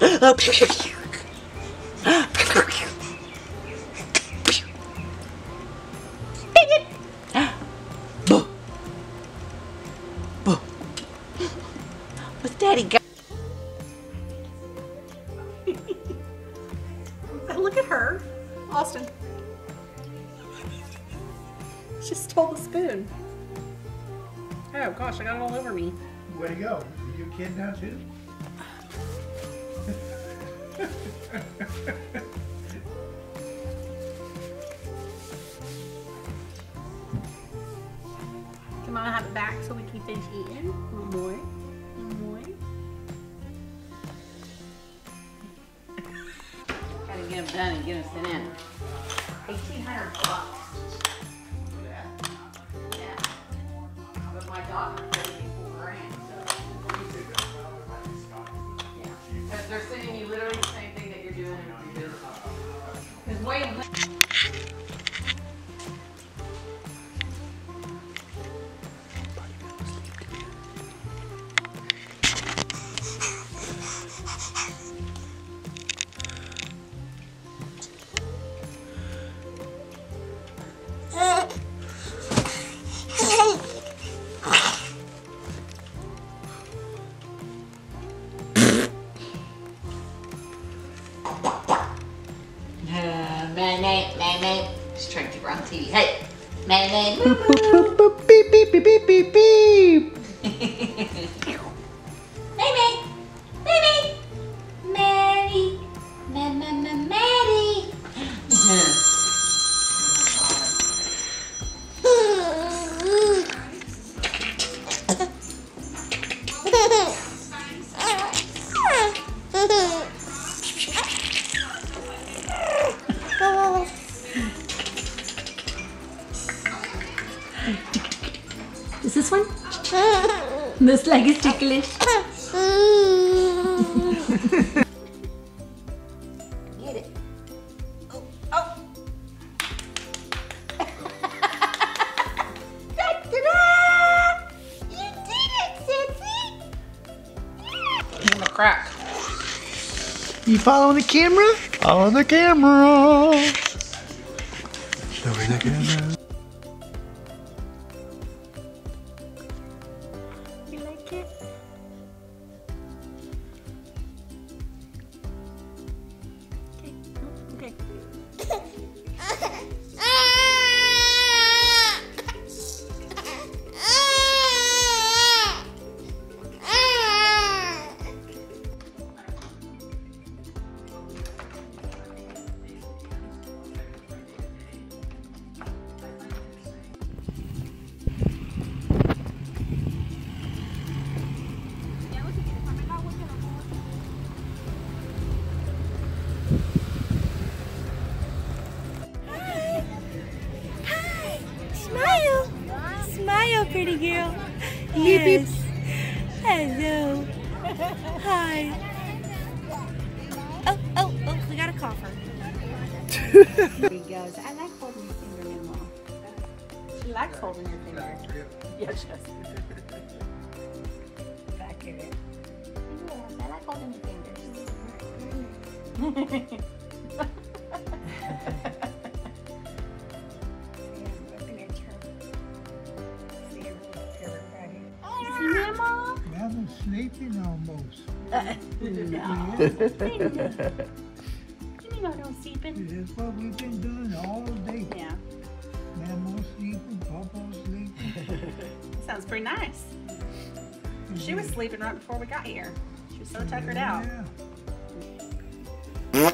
Oh, pew, pew, pew. Pew, pew, pew. Boo. Boo. What's Daddy got? Look at her. Austin. She stole the spoon. Oh gosh, I got it all over me. Way to go. Are you a kid now too? Can Mama have it back so we can finish eating? One more. One more. Gotta get them done and get them sent in. $1,800. Yeah. But my doctor paid me $4,000, so. Yeah. Because they're sending you literally the same thing that you're doing in your business. Because Wayne. May. Just trying to keep her on TV. Hey, May. Boop, boop, boop, beep, beep, beep, beep, beep, beep. May. Mary. Mary. Is this one? This leg is ticklish. Get it. Oh. Ta-da! You did it, Sissy. In the crack. You following the camera? Follow the camera. Follow the camera. You like it? Okay. Smile, pretty girl. Yes. Hello. Hi. Oh, we got a cougher. There he goes. I like holding your finger in Mom. She likes holding your finger. Yeah, she does. Back here. Yes, I like holding your fingers. Mama's sleeping almost. No. You know, don't sleeping. This is what we've been doing all day. Yeah. Mama's sleeping, Papa's sleeping. Sounds pretty nice. She was sleeping right before we got here. She was so tuckered out. Yeah.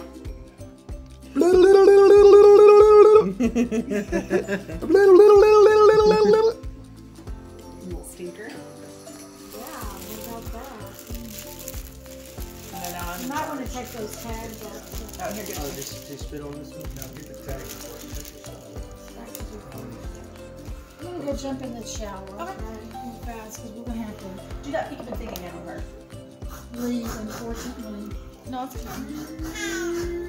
Little stinker. You might want to take those tags out. Oh, here, get Oh, just spit on this one. Now get the tag. I'm gonna go jump in the shower. Real fast, because we're gonna have to do that peekaboo thing again with her. leave, unfortunately. No, it's fine.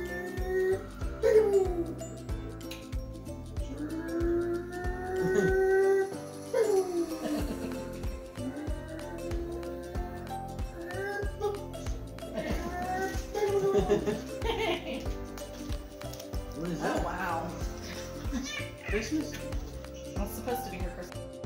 What is Oh that? wow. Christmas? That's supposed to be her Christmas.